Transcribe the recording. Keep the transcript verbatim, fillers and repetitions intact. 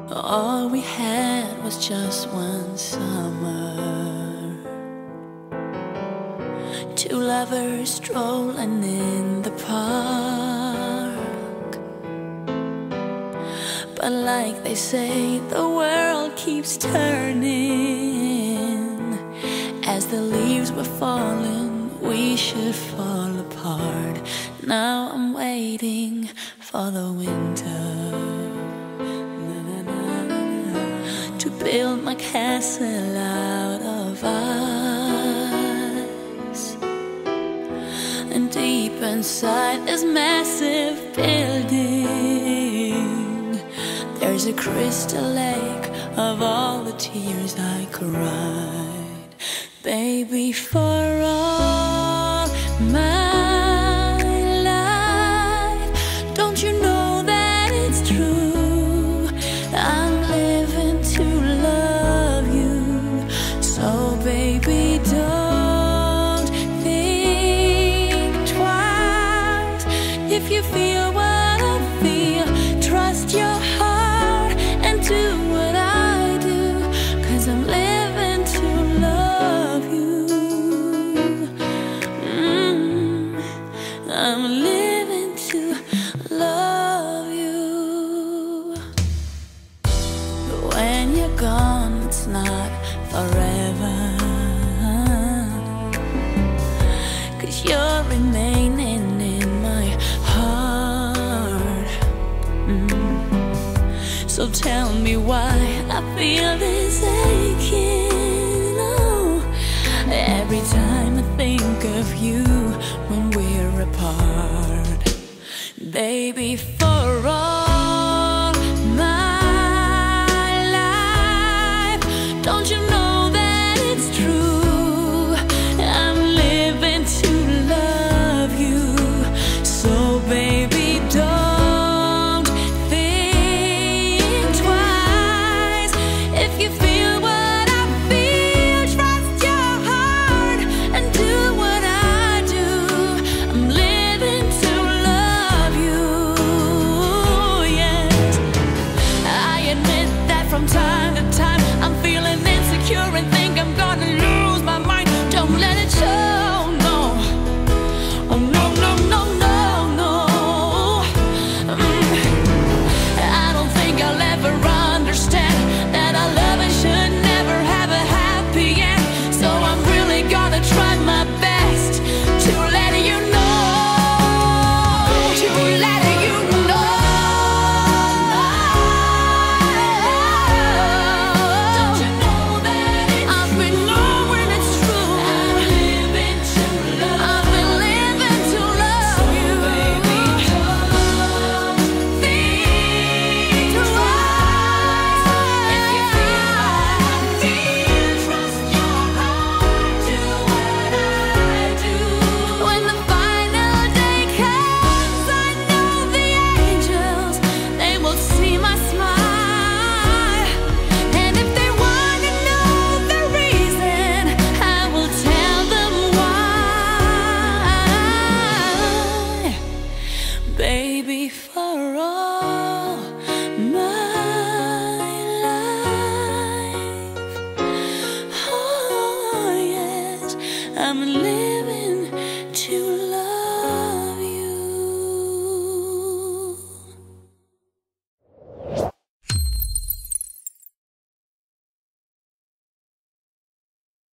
All we had was just one summer, two lovers strolling in the park. But like they say, the world keeps turning. As the leaves were falling, we should fall apart. Now I'm waiting for the winter to build my castle out of ice. And deep inside this massive building, there's a crystal lake of all the tears I cried. Baby, for all my life, don't you know that it's true? I'm living to love you. So baby, don't think twice. If you feel what I feel, trust your heart and do what I do, 'cause I'm living to love you. mm, I'm living to love you. When you're gone, it's not forever, 'cause you're remaining in my heart. mm. So tell me why I feel this aching, oh, every time I think of you when we're apart. Baby,